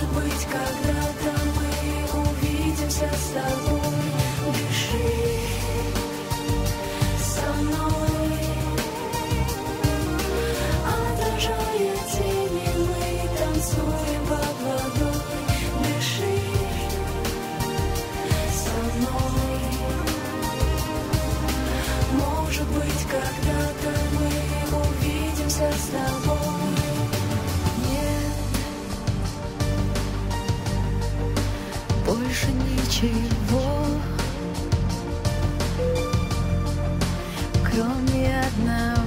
Может быть, когда-то мы увидимся с тобой. Дыши со мной. Отражая тени, мы танцуем под водой. Дыши со мной. Может быть, когда-то мы увидимся с тобой. Больше ничего, кроме одного.